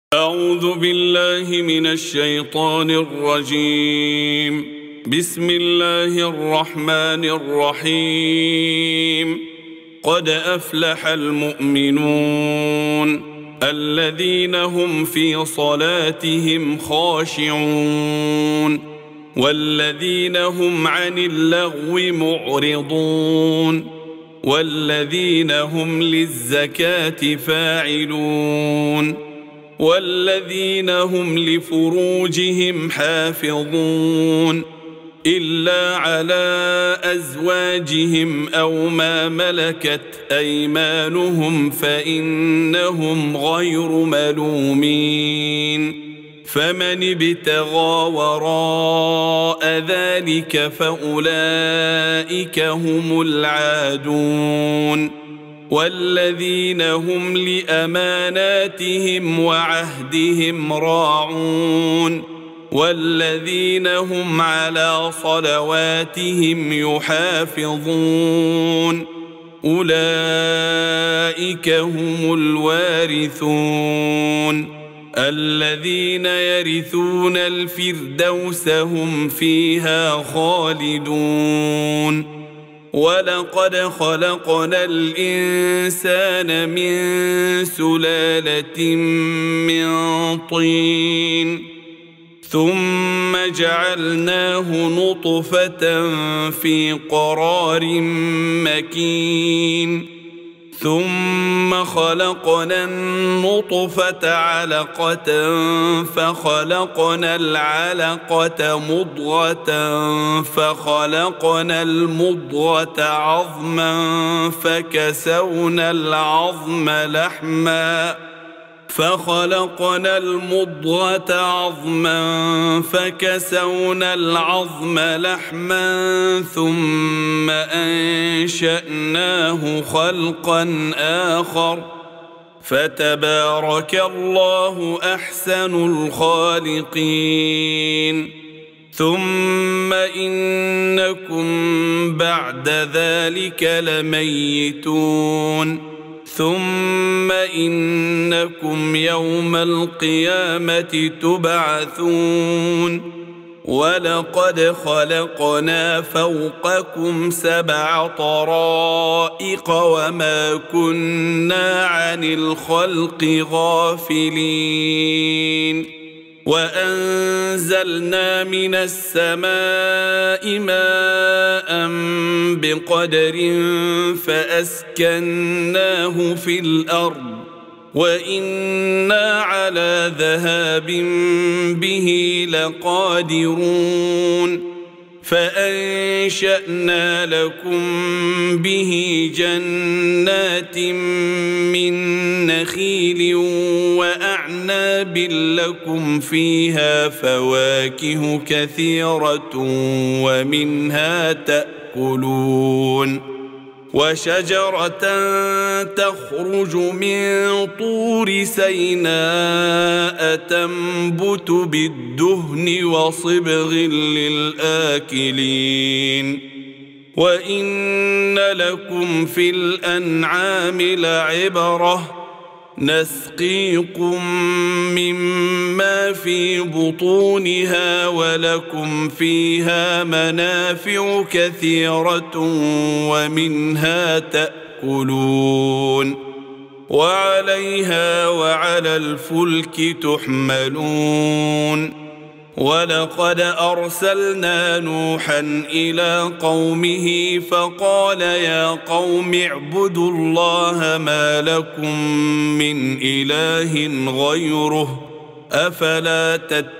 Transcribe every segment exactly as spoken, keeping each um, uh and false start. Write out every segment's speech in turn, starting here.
أعوذ بالله من الشيطان الرجيم. بسم الله الرحمن الرحيم. قد أفلح المؤمنون الذين هم في صلاتهم خاشعون والذين هم عن اللغو معرضون والذين هم للزكاة فاعلون والذين هم لفروجهم حافظون إلا على أزواجهم أو ما ملكت أيمانهم فإنهم غير ملومين. فمن ابتغى وراء ذلك فأولئك هم العادون والذين هم لأماناتهم وعهدهم راعون والذين هم على صلواتهم يحافظون أولئك هم الوارثون الذين يرثون الفردوس هم فيها خالدون. ولقد خلقنا الإنسان من سلالة من طين ثم جعلناه نطفة في قرار مكين ثم خلقنا النطفة علقة فخلقنا العلقة مضغة فخلقنا المضغة عظما فكسونا العظم لحما فخلقنا المضغة عظما فكسونا العظم لحما ثم أنشأناه خلقا آخر فتبارك الله أحسن الخالقين. ثم إنكم بعد ذلك لميتون ثم إنكم يوم القيامة تبعثون. ولقد خلقنا فوقكم سبع طرائق وما كنا عن الخلق غافلين. وأنزلنا من السماء ماء بقدر فأسكناه في الأرض وإنا على ذهاب به لقادرون. فأنشأنا لكم به جنات من نخيل وأعناب لكم فيها فواكه كثيرة ومنها تأكلون. وشجرة تخرج من طور سيناء تنبت بالدهن وصبغ للآكلين. وإن لكم في الأنعام لعبرة نسقيكم مما في بطونها ولكم فيها منافع كثيرة ومنها تأكلون وعليها وعلى الفلك تحملون. ولقد أرسلنا نوحا إلى قومه فقال يا قوم اعبدوا الله ما لكم من إله غيره أفلا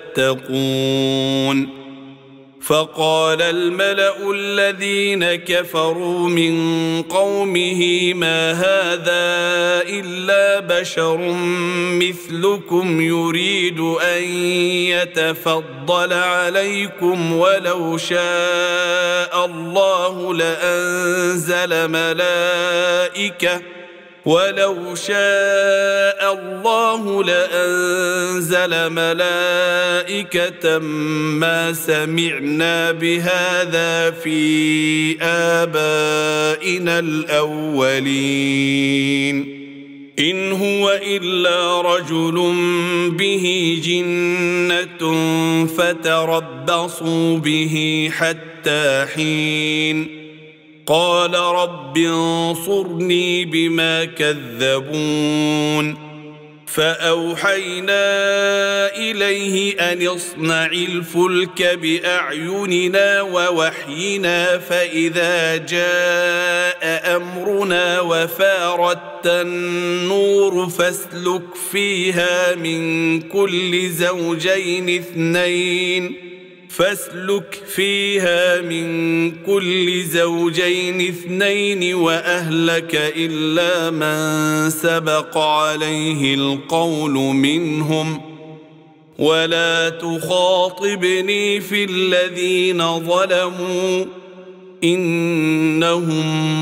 تتقون. فقال الملأ الذين كفروا من قومه ما هذا إلا بشر مثلكم يريد أن يتفضل عليكم ولو شاء الله لأنزل ملائكة ولو شاء الله لأنزل ملائكة ما سمعنا بهذا في آبائنا الأولين إن هو إلا رجل به جنة فتربصوا به حتى حين قال رب انصرني بما كذبون فأوحينا إليه أن اصنع الفلك بأعيننا ووحينا فإذا جاء أمرنا وفارت النور فاسلك فيها من كل زوجين اثنين فاسلك فيها من كل زوجين اثنين وأهلك إلا من سبق عليه القول منهم ولا تخاطبني في الذين ظلموا إنهم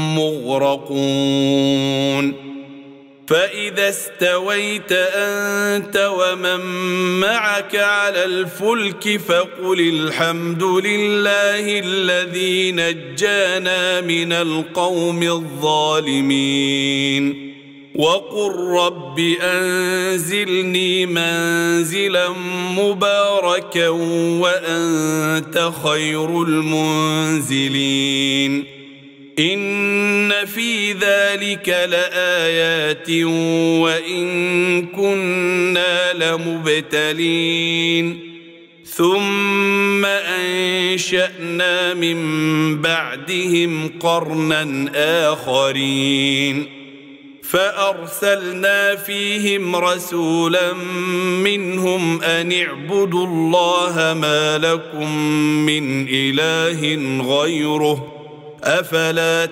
مغرقون فإذا استويت أنت ومن معك على الفلك فقل الحمد لله الذي نجانا من القوم الظالمين وقل رب أنزلني منزلا مباركا وأنت خير المنزلين إن في ذلك لآيات وإن كنا لمبتلين ثم أنشأنا من بعدهم قرنا آخرين فأرسلنا فيهم رسولا منهم أن اعبدوا الله ما لكم من إله غيره أفلا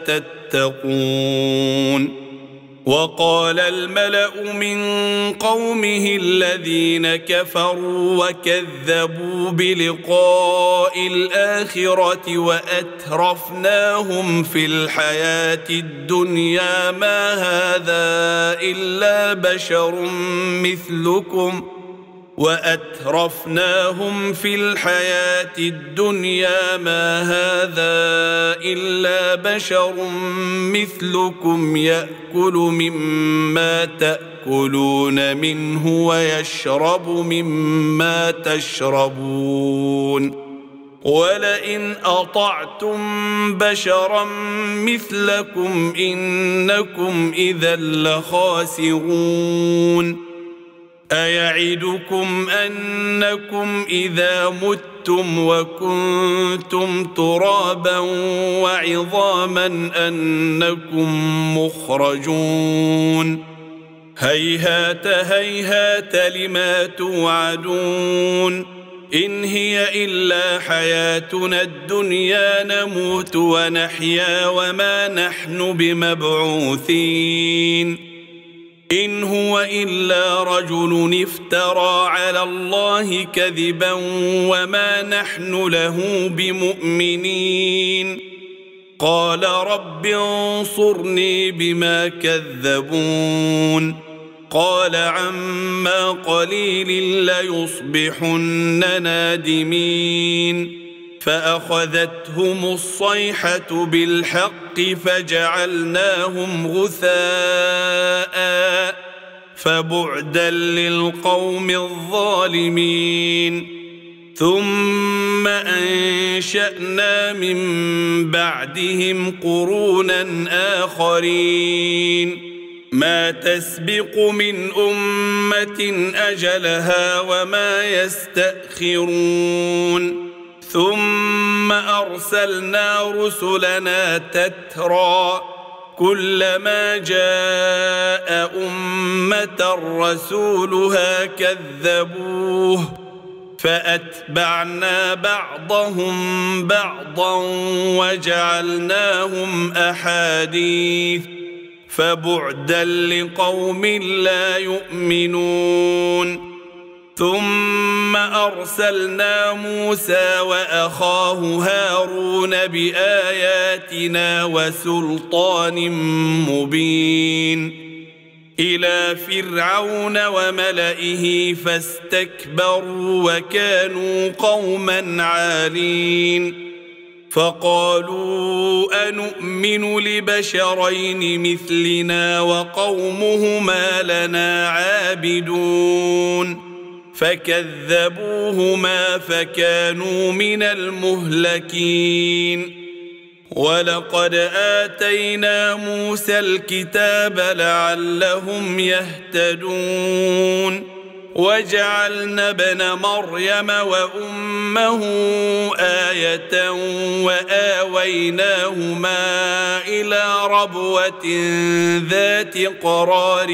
تتقون وقال الملأ من قومه الذين كفروا وكذبوا بلقاء الآخرة وأترفناهم في الحياة الدنيا ما هذا إلا بشر مثلكم وأترفناهم في الحياة الدنيا ما هذا إلا بشر مثلكم يأكل مما تأكلون منه ويشرب مما تشربون ولئن أطعتم بشرا مثلكم إنكم إذا لخاسرون أيعدكم أنكم إذا متم وكنتم ترابا وعظاما أنكم مخرجون هيهات هيهات لما توعدون إن هي إلا حياتنا الدنيا نموت ونحيا وما نحن بمبعوثين إن هو إلا رجل افترى على الله كذبا وما نحن له بمؤمنين قال رب انصرني بما كذبون قال عما قليل ليصبحن نادمين فأخذتهم الصيحة بالحق فجعلناهم غثاء فبعدا للقوم الظالمين ثم أنشأنا من بعدهم قرونا آخرين ما تسبق من أمة أجلها وما يستأخرون ثم أرسلنا رسلنا تترى كلما جاء أمة رسولها كذبوه فأتبعنا بعضهم بعضا وجعلناهم أحاديث فبعدا لقوم لا يؤمنون ثم أرسلنا موسى وأخاه هارون بآياتنا وسلطان مبين إلى فرعون وملئه فاستكبروا وكانوا قوما عالين فقالوا أنؤمن لبشرين مثلنا وقومهما لنا عابدون فكذبوهما فكانوا من المهلكين ولقد آتينا موسى الكتاب لعلهم يهتدون وجعلنا ابن مريم وأمه آية وآويناهما إلى ربوة ذات قرار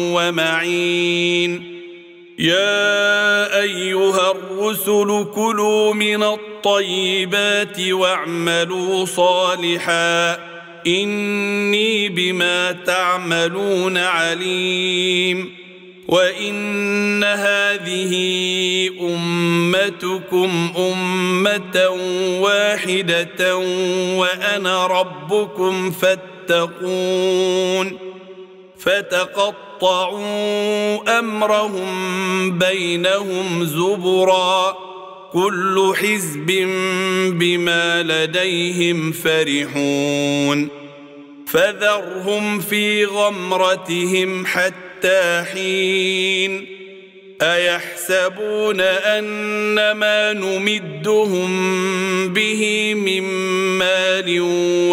ومعين يا أيها الرسل كلوا من الطيبات واعملوا صالحا إني بما تعملون عليم وإن هذه أمتكم أمة واحدة وأنا ربكم فاتقون فتقطعوا أمرهم بينهم زبرا كل حزب بما لديهم فرحون فذرهم في غمرتهم حتى حين أيحسبون أن ما نمدهم به من مال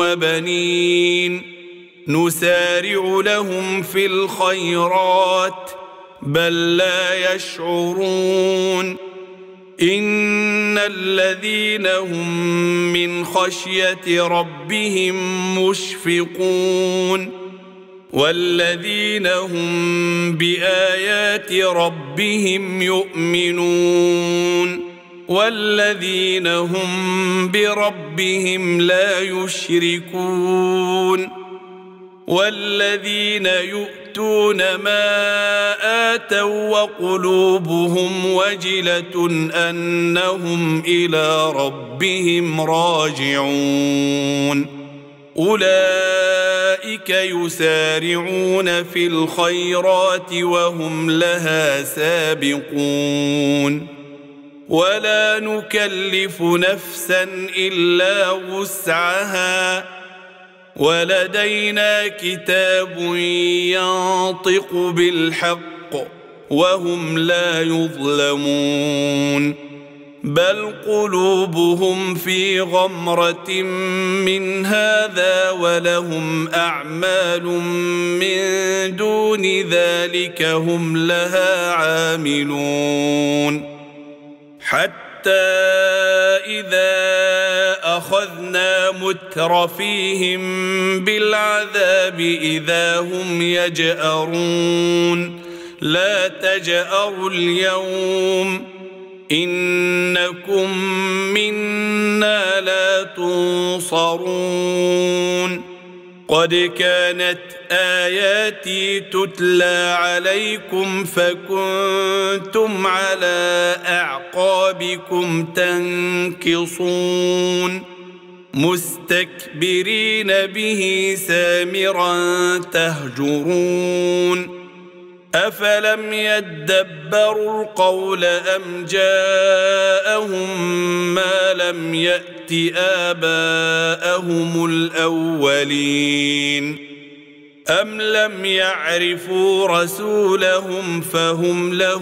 وبنين نسارع لهم في الخيرات بل لا يشعرون إن الذين هم من خشية ربهم مشفقون والذين هم بآيات ربهم يؤمنون والذين هم بربهم لا يشركون والذين يؤتون ما آتوا وقلوبهم وجلة أنهم إلى ربهم راجعون أولئك يسارعون في الخيرات وهم لها سابقون ولا نكلف نفسا إلا وسعها ولدينا كتاب ينطق بالحق وهم لا يظلمون بل قلوبهم في غمرة من هذا ولهم أعمال من دون ذلك هم لها عاملون حتى إذا أخذنا مترفيهم بالعذاب إذا هم يجأرون لا تجأروا اليوم إنكم منا لا تنصرون قد كانت آياتي تتلى عليكم فكنتم على أعقابكم تنكصون مستكبرين به سامرا تهجرون أفلم يدبروا القول أم جاءهم ما لم يأت آباءهم الأولين أم لم يعرفوا رسولهم فهم له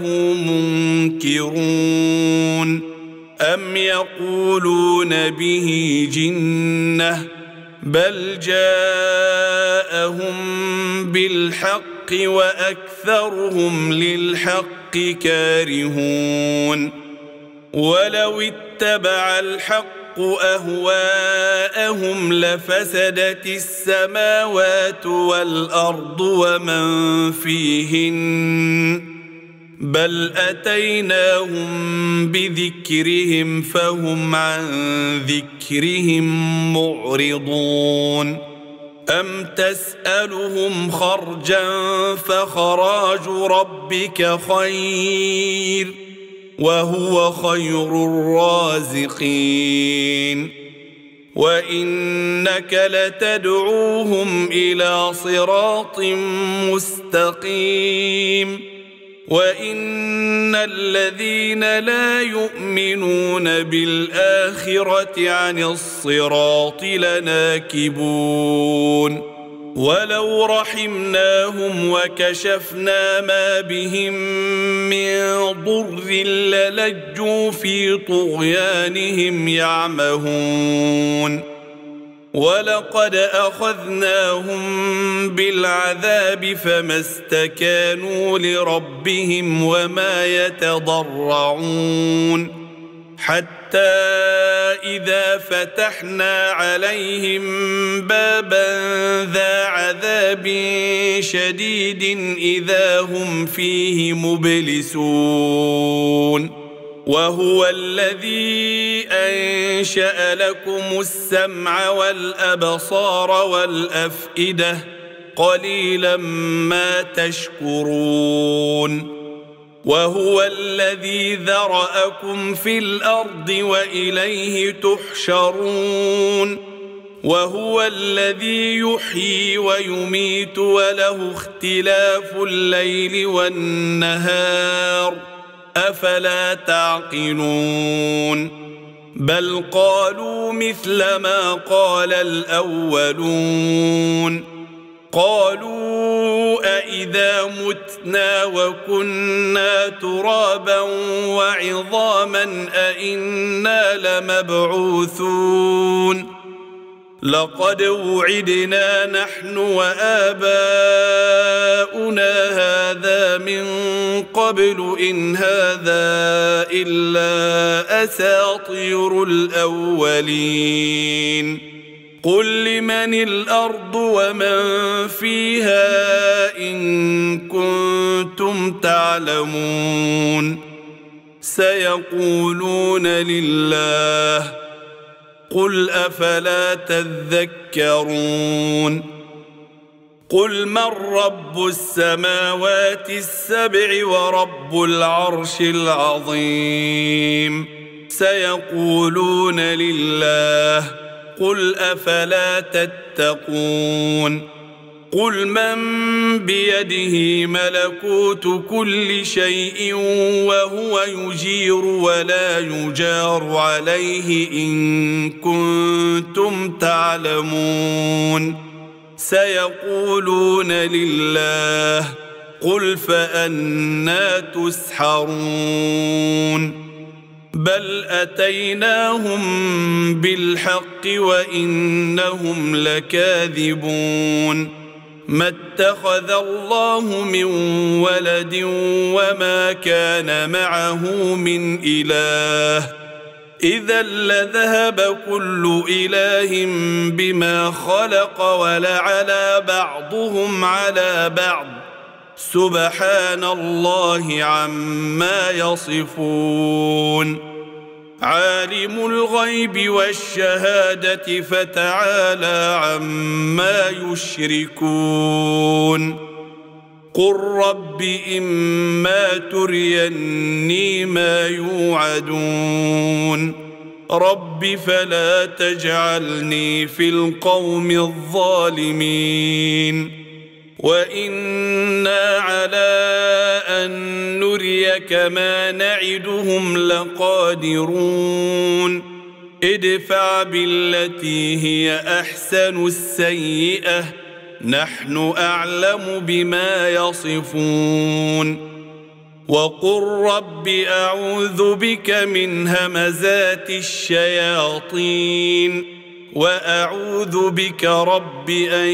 منكرون أم يقولون به جنة بل جاءهم بالحق وأكثرهم للحق كارهون ولو اتبع الحق أهواءهم لفسدت السماوات والأرض ومن فيهن بل أتيناهم بذكرهم فهم عن ذكرهم معرضون أم تسألهم خرجا فخراج ربك خير وهو خير الرازقين وإنك لتدعوهم إلى صراط مستقيم وإن الذين لا يؤمنون بالآخرة عن الصراط لناكبون ولو رحمناهم وكشفنا ما بهم من ضر للجوا في طغيانهم يعمهون ولقد أخذناهم بالعذاب فما استكانوا لربهم وما يتضرعون حتى إذا فتحنا عليهم بابا ذا عذاب شديد إذا هم فيه مبلسون وهو الذي أنشأ لكم السمع والأبصار والأفئدة قليلا ما تشكرون وهو الذي ذرأكم في الأرض وإليه تحشرون وهو الذي يحيي ويميت وله اختلاف الليل والنهار أفلا تعقلون بل قالوا مثل ما قال الأولون قالوا أإذا متنا وكنا ترابا وعظاما أإنا لمبعوثون لقد وعدنا نحن وآباؤنا هذا من قبل إن هذا إلا أساطير الأولين قل لمن الأرض ومن فيها إن كنتم تعلمون سيقولون لله قل أفلا تذكرون قل من رب السماوات السبع ورب العرش العظيم سيقولون لله قل أفلا تتقون قل من بيده ملكوت كل شيء وهو يجير ولا يجار عليه إن كنتم تعلمون سيقولون لله قل فأنى تسحرون بل أتيناهم بالحق وإنهم لكاذبون ما اتخذ الله من ولد وما كان معه من إله إذا لذهب كل إله بما خلق ولعلى بعضهم على بعض سبحان الله عما يصفون عالم الغيب والشهادة فتعالى عما يشركون قل رب إما تريني ما يوعدون رب فلا تجعلني في القوم الظالمين وإنا على أن نريك ما نعدهم لقادرون ادفع بالتي هي أحسن السيئة نحن أعلم بما يصفون وقل رب أعوذ بك من همزات الشياطين وأعوذ بك رب أن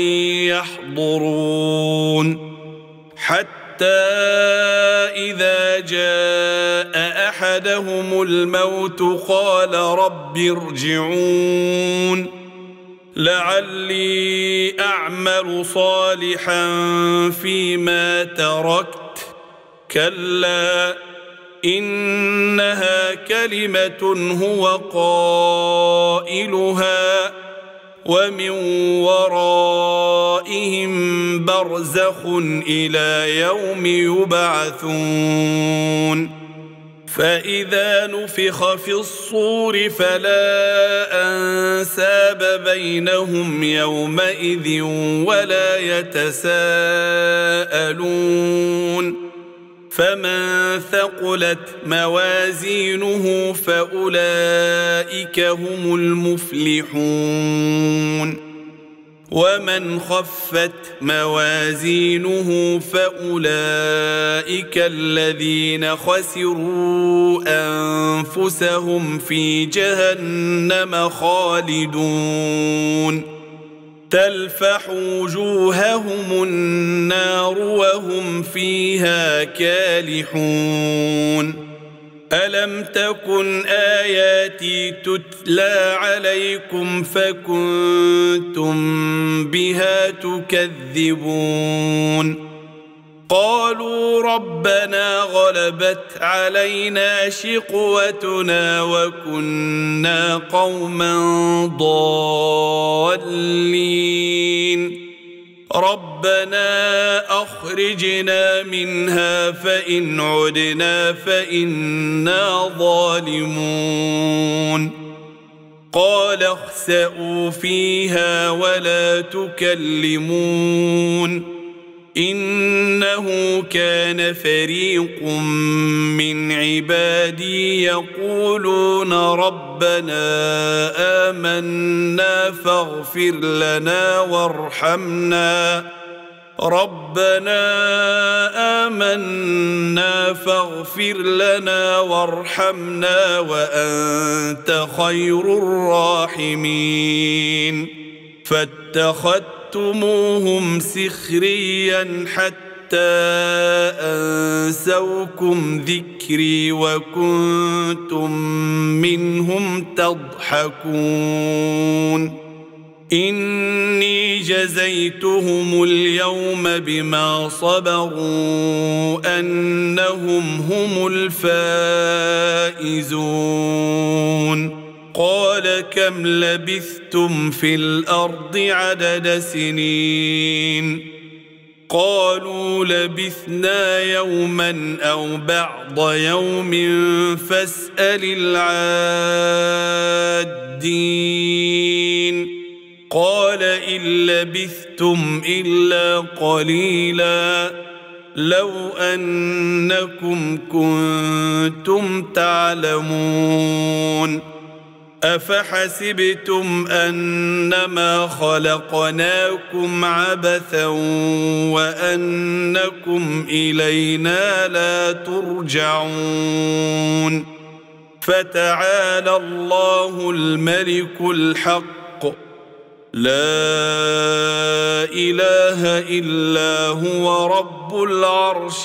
يحضرون حتى إذا جاء أحدهم الموت قال رب ارجعون لعلي أعمل صالحا فيما تركت كلا إنها كلمة هو قائلها ومن ورائهم برزخ إلى يوم يبعثون فإذا نفخ في الصور فلا أنساب بينهم يومئذ ولا يتساءلون فمن ثقلت موازينه فأولئك هم المفلحون ومن خفت موازينه فأولئك الذين خسروا أنفسهم في جهنم خالدون تلفح وجوههم النار وهم فيها كالحون ألم تكن آياتي تتلى عليكم فكنتم بها تكذبون قالوا ربنا غلبت علينا شقوتنا وكنا قوما ضالين ربنا أخرجنا منها فإن عدنا فإنا ظالمون قال اخسئوا فيها ولا تكلمون إنه كان فريق من عبادي يقولون ربنا آمنا فاغفر لنا وارحمنا ربنا آمنا فاغفر لنا وارحمنا وأنت خير الراحمين فاتخذتموهم سخريا حتى أنسوكم ذكري وكنتم منهم تضحكون إني جزيتهم اليوم بما صبروا أنهم هم الفائزون قال كم لبثتم في الأرض عدد سنين قالوا لبثنا يوما أو بعض يوم فاسأل العادين قال إن لبثتم إلا قليلا لو أنكم كنتم تعلمون أفحسبتم أنما خلقناكم عبثا وأنكم إلينا لا ترجعون فتعالى الله الملك الحق لا إله إلا هو رب العرش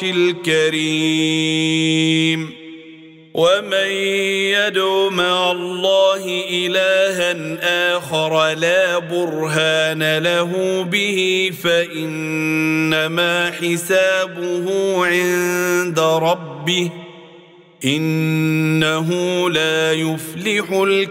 الكريم ومن يدع مع الله إلها آخر لا برهان له به فإنما حسابه عند ربه إنه لا يفلح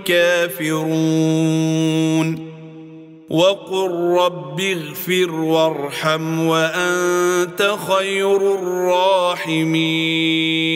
الكافرون وقل رب اغفر وارحم وأنت خير الراحمين